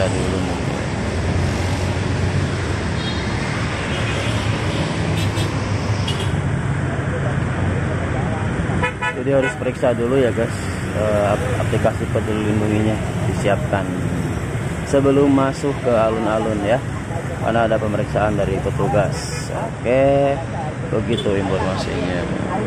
dulu nih. Jadi harus periksa dulu ya guys, aplikasi Peduli Lindunginya disiapkan sebelum masuk ke alun-alun ya, karena ada pemeriksaan dari petugas. Oke, begitu informasinya.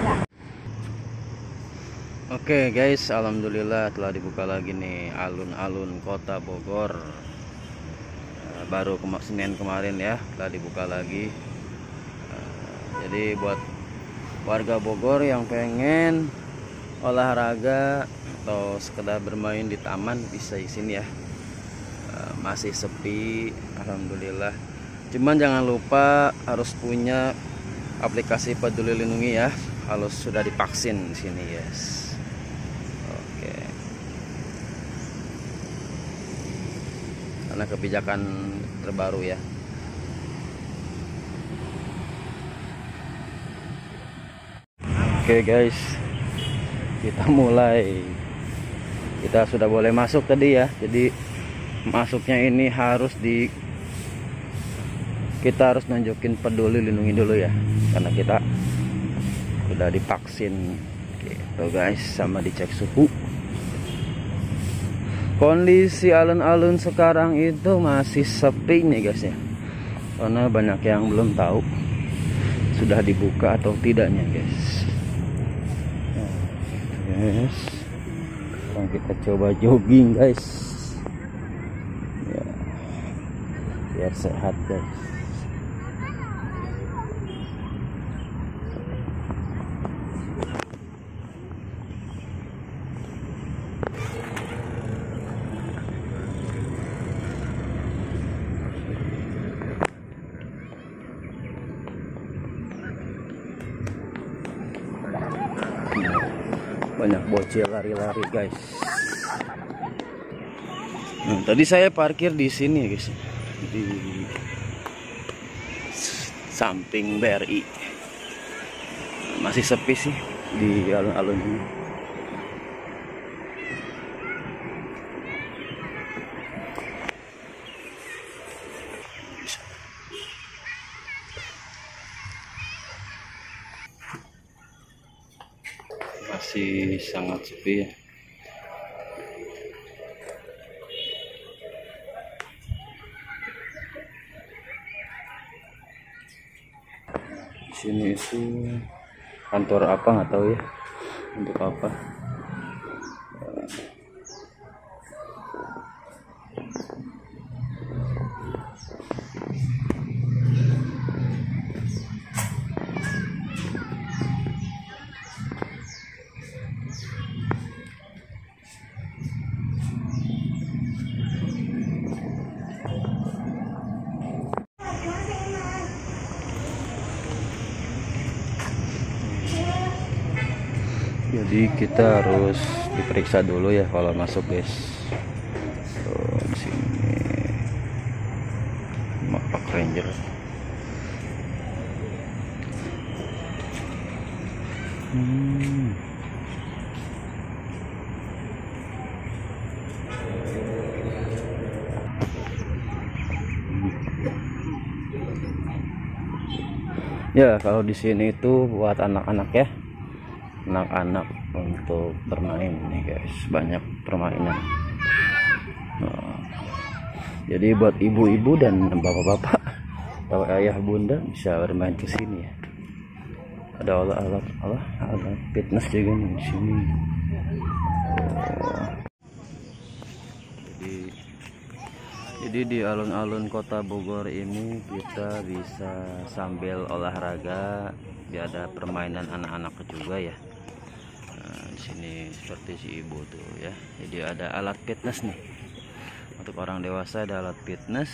Oke guys, alhamdulillah telah dibuka lagi nih alun-alun Kota Bogor. Baru Senin kemarin ya telah dibuka lagi. Jadi buat warga Bogor yang pengen olahraga atau sekedar bermain di taman bisa di sini ya. Masih sepi, alhamdulillah. Cuman jangan lupa harus punya aplikasi Peduli Lindungi ya. Harus sudah divaksin di sini, guys. Oke. Karena kebijakan terbaru ya. Oke guys, kita mulai. Kita sudah boleh masuk tadi ya. Jadi masuknya ini kita harus nunjukin Peduli Lindungi dulu ya, karena kita sudah divaksin gitu guys, sama dicek suhu. Kondisi alun-alun sekarang itu masih sepi nih guys ya, karena banyak yang belum tahu sudah dibuka atau tidaknya guys. Yes. Sekarang kita coba jogging guys ya, biar sehat guys. Banyak bocil lari-lari guys. Tadi saya parkir di sini guys, di samping BRI. Masih sepi sih di alun-alun ini. Masih sangat sepi ya. Di sini itu kantor apa nggak tahu ya, untuk apa. Jadi kita harus diperiksa dulu ya kalau masuk guys. Di sini Pak Ranger. Ya kalau di sini itu buat anak-anak ya. Anak-anak untuk bermain nih guys, banyak permainan. Jadi buat ibu-ibu dan bapak-bapak atau ayah bunda bisa bermain ke sini ya. Ada alat fitness juga nih di sini. Jadi di alun-alun Kota Bogor ini kita bisa sambil olahraga, ada permainan anak-anak juga ya. Di sini seperti si ibu tuh ya. Jadi ada alat fitness nih. Untuk orang dewasa ada alat fitness.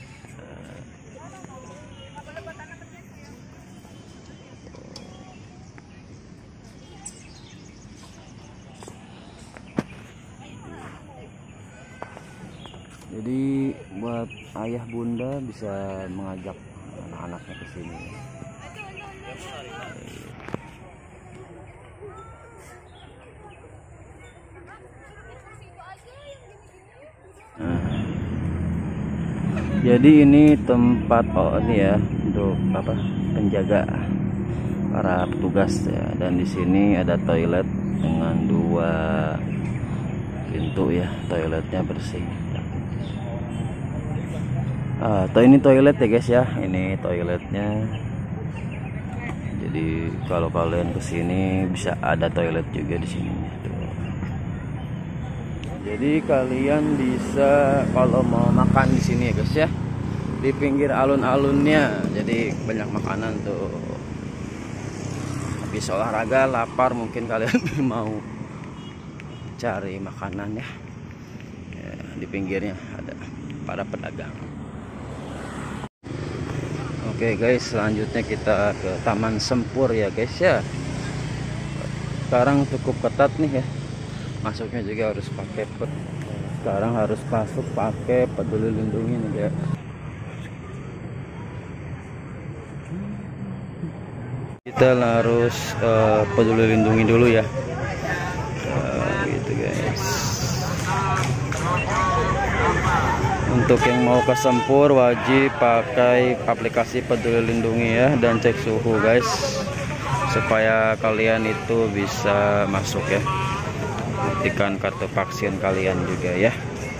Jadi buat ayah bunda bisa mengajak anak-anaknya ke sini. Jadi ini tempat ini ya untuk apa, penjaga para petugas ya. Dan di sini ada toilet dengan 2 pintu ya, toiletnya bersih. Atau ini toilet ya guys ya, ini toiletnya. Jadi kalau kalian kesini bisa ada toilet juga di sini. Tuh. Jadi kalian bisa kalau mau makan di sini ya guys ya, di pinggir alun-alunnya. Jadi banyak makanan tuh. Habis olahraga lapar mungkin kalian mau cari makanan ya. Di pinggirnya ada para pedagang. Oke guys, selanjutnya kita ke Taman Sempur ya guys ya. Sekarang cukup ketat nih ya, masuknya juga harus pakai sekarang harus masuk pakai peduli lindungi nih ya. Kita harus peduli lindungi dulu ya, gitu guys. Untuk yang mau ke Sempur wajib pakai aplikasi peduli lindungi ya, dan cek suhu guys, supaya kalian itu bisa masuk ya. Buktikan kartu vaksin kalian juga ya.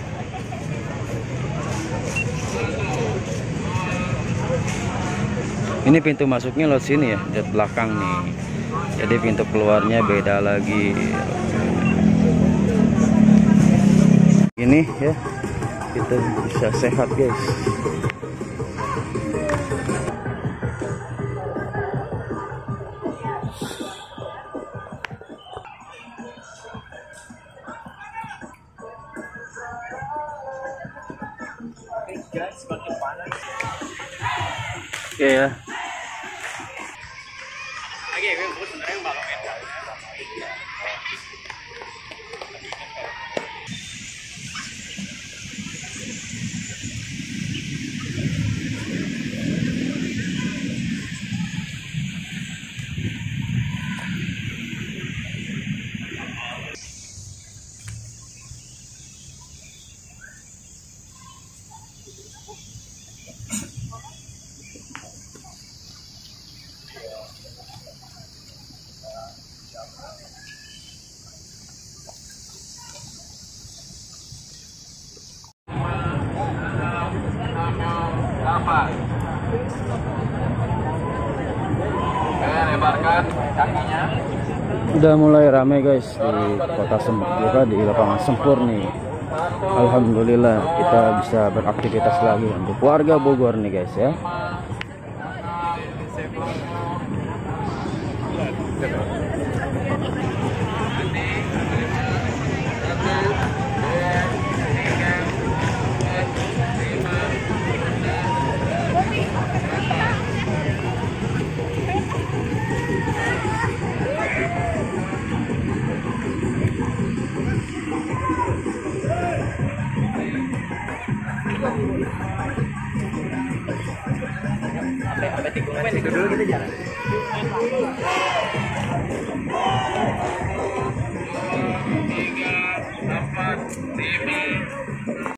Ini pintu masuknya lewat sini ya, di belakang nih. Jadi pintu keluarnya beda lagi. Ini ya, kita bisa sehat guys. Oke ya. Lebarkan kakinya. Udah mulai ramai guys di kota Sempur, di lapangan Sempur nih. Alhamdulillah kita bisa beraktivitas lagi untuk warga Bogor nih guys ya. Sampai tikungan itu dulu kita jalan.